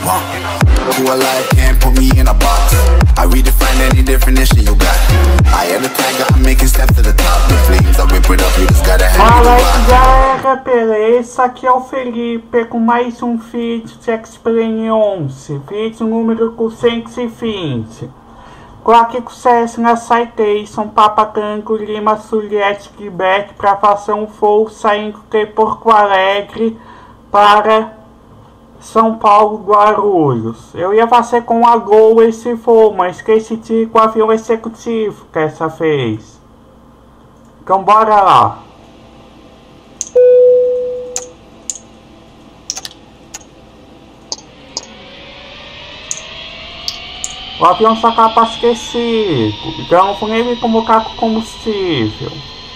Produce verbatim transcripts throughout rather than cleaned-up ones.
punk. Who alive can't put me in a box. I redefine any definition you got. I am the tiger, I'm making steps to the top. The flames I whip it up, you just gotta have Fala aí galera, beleza? Aqui é o Felipe com mais um vídeo de X-Plane onze, vídeo número quatrocentos e vinte. Coloque sucesso na Citation, Papagango, Lima, Juliette, Quebec para fazer um voo saindo de Porto Alegre para São Paulo, Guarulhos. Eu ia fazer com a Gol esse voo, mas esqueci de ir com o avião executivo dessa vez. Então bora lá. O avião só está abastecido, então eu vou nem me convocar com combustível.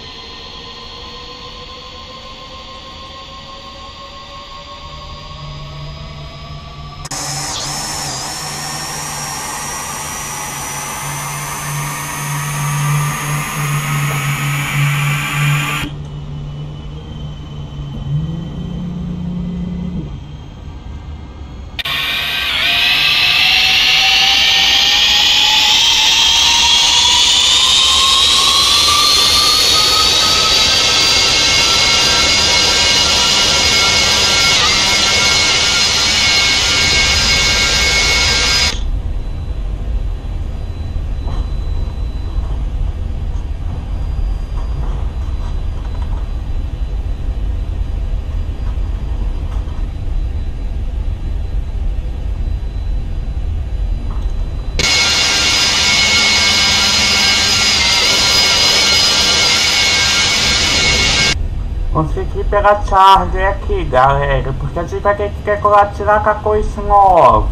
Consegui pegar Charlie aqui, galera, porque a gente vai ter que quer tirar com a coisa nova.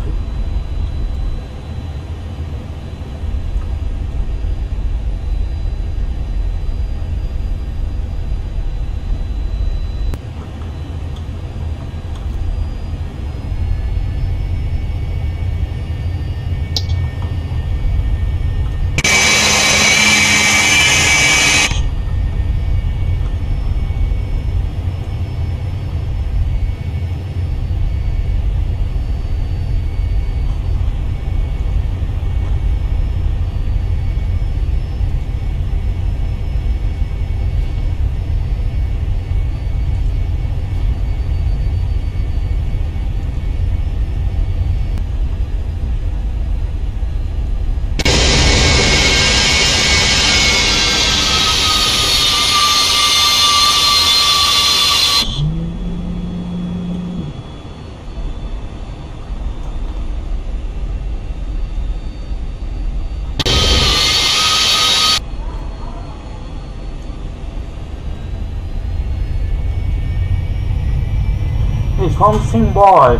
Vamos embora.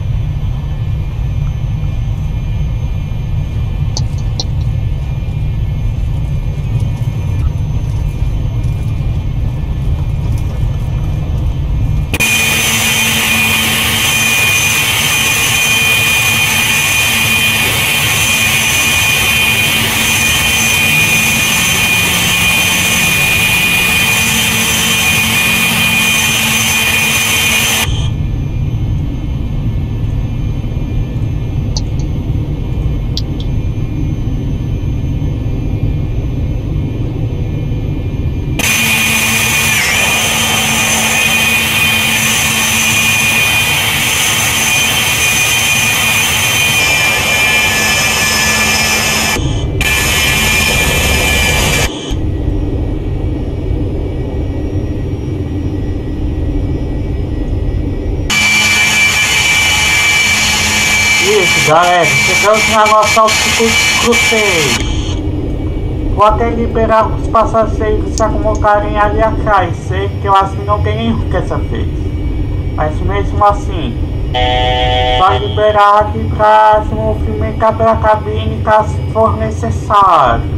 Isso, galera, chegamos na nossa altitude cruzeiro. Vou até liberar os passageiros se acomodarem ali atrás. Sei que eu acho que não tem nenhum dessa vez. Mas mesmo assim, só liberar aqui para se movimentar pela cabine caso for necessário.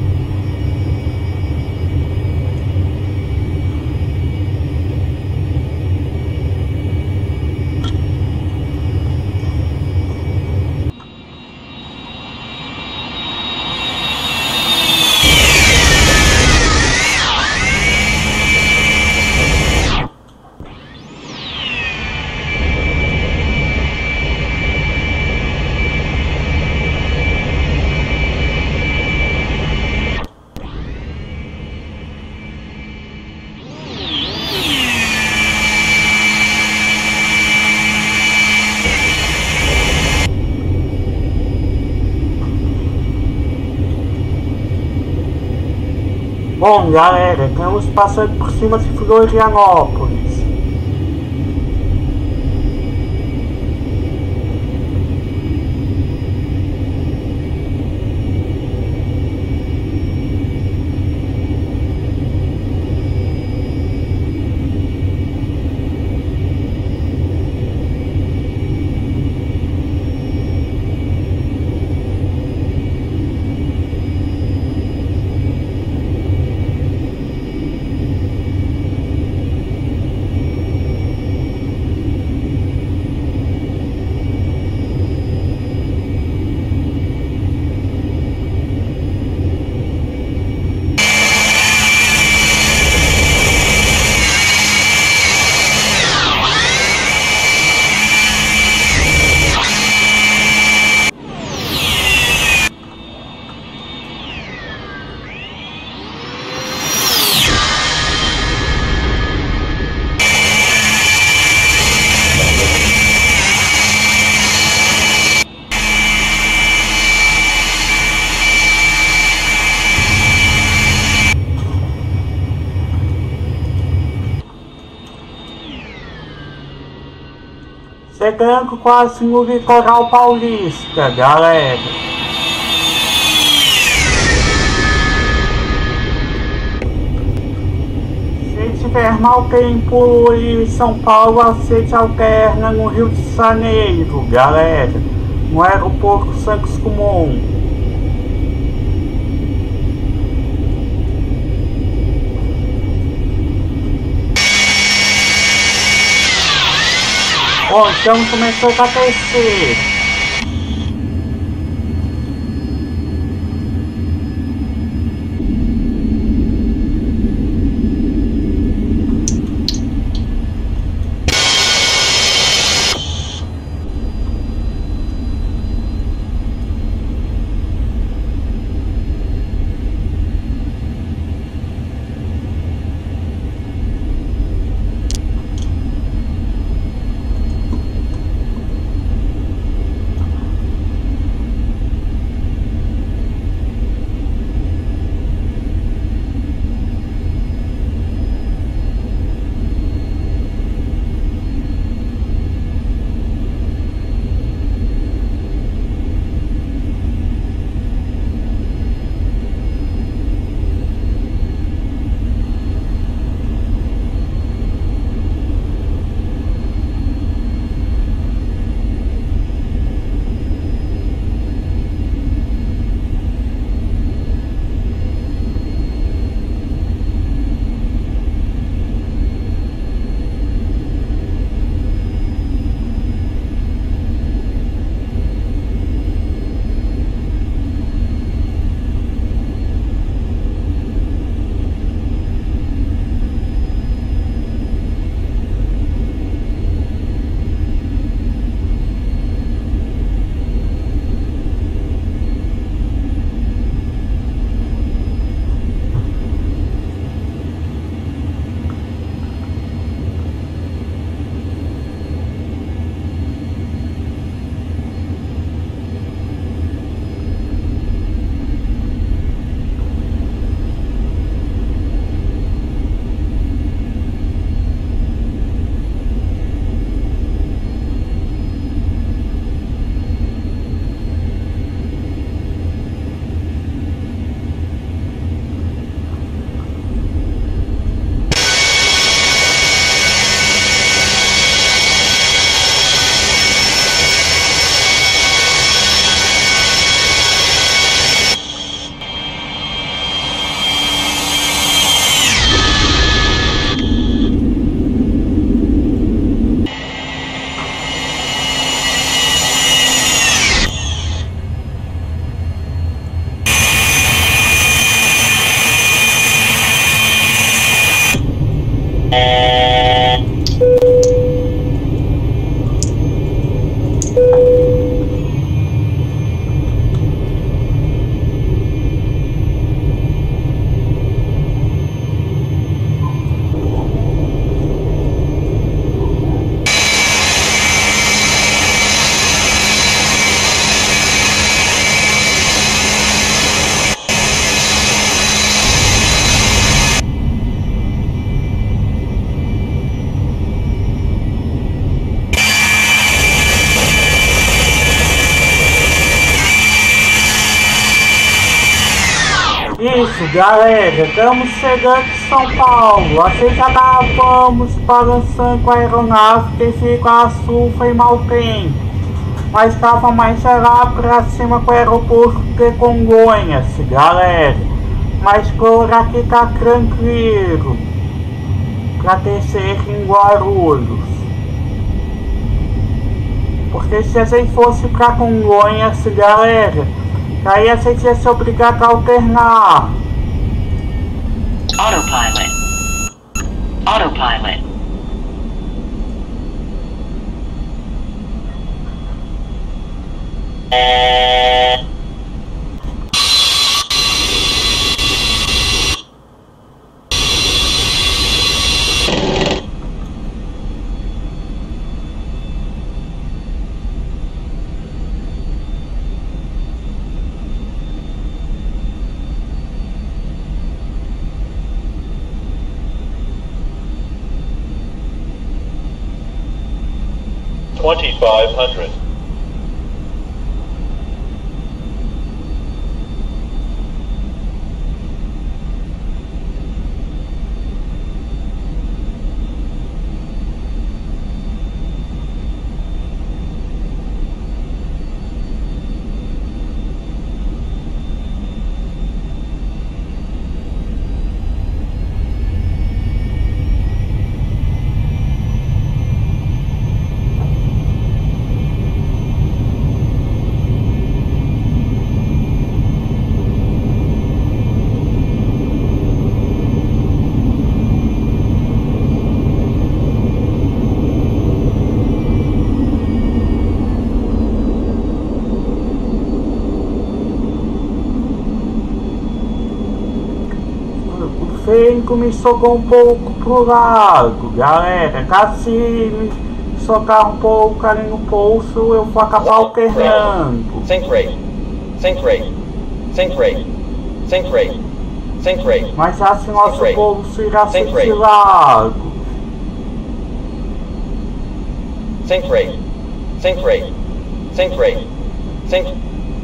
Bom, galera, estamos passando por cima de Florianópolis. Chegando quase no litoral paulista, galera. Se tiver mau tempo em São Paulo, a sede alterna no Rio de Janeiro, galera. No aeroporto Santos Dumont. Bom, então começou a aquecer. Isso, galera, estamos chegando em São Paulo. Assim já estávamos balançando com a aeronave devido à chuva e mau tempo, mas estava mais lá para cima com o aeroporto de Congonhas, galera. Mas por aqui tá tranquilo para descer em Guarulhos, porque se a gente fosse para Congonhas, galera, aí a gente ia ser obrigado a alternar. Autopilot. Autopilot. twenty-five hundred. O vento me socou um pouco pro lado, galera. Caso se me socar um pouco ali no pulso, eu vou acabar alternando. Sync rate. Sync rate. Sync rate. Sync rate. Sync rate. Mas assim nosso rate. pulso irá ser Sync rate. destilado. Sync rate. Sync rate. Sync rate. Sync.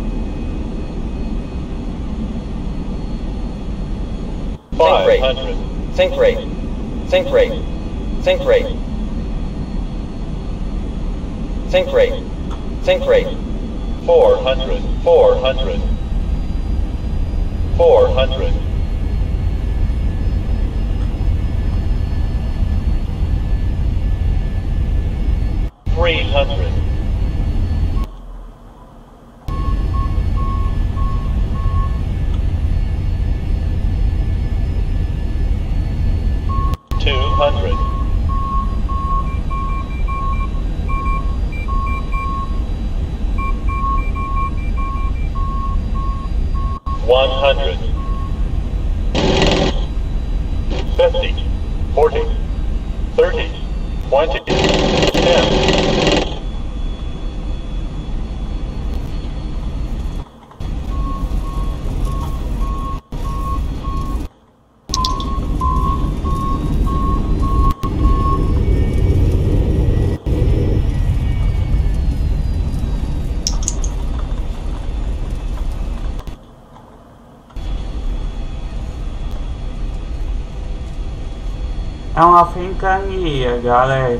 Sync rate. Sync rate. Sync rate. Sync rate. Sync rate. Sync rate. Four hundred. Four hundred. Four hundred. Three hundred. Two hundred. One hundred. Fifty. Forty. Thirty. Twenty. Ten. É uma ventania, galera.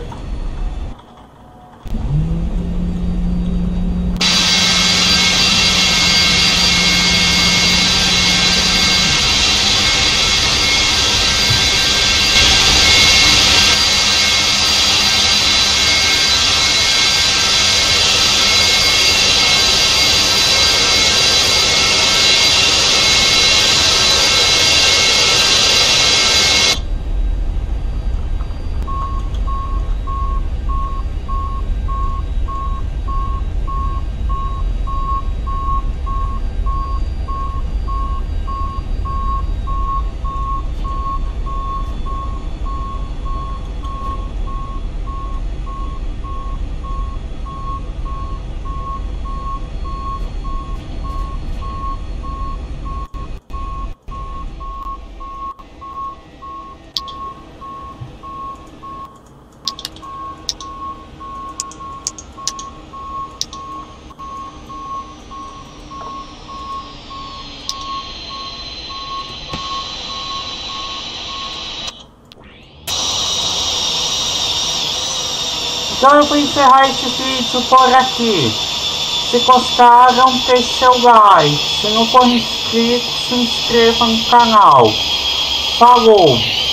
Então eu vou encerrar esse vídeo por aqui. Se gostaram, deixe seu like. Se não for inscrito, se inscreva no canal. Falou!